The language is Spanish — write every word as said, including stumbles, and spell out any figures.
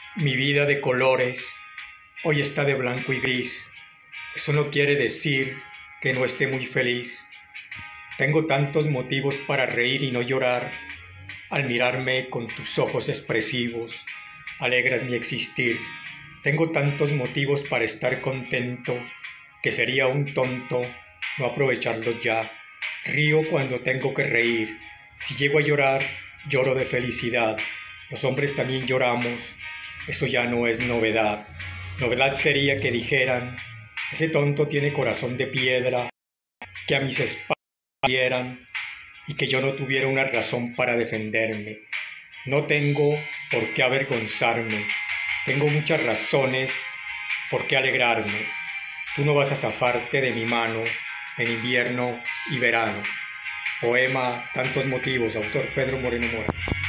Mi vida de colores hoy está de blanco y gris. Eso no quiere decir que no esté muy feliz. Tengo tantos motivos para reír y no llorar. Al mirarme con tus ojos expresivos, alegras mi existir. Tengo tantos motivos para estar contento que sería un tonto no aprovecharlos ya. Río cuando tengo que reír. Si llego a llorar, lloro de felicidad. Los hombres también lloramos. Eso ya no es novedad. Novedad sería que dijeran: ese tonto tiene corazón de piedra, que a mis espaldas dieran y que yo no tuviera una razón para defenderme. No tengo por qué avergonzarme. Tengo muchas razones por qué alegrarme. Tú no vas a zafarte de mi mano en invierno y verano. Poema Tantos motivos, autor Pedro Moreno Mora.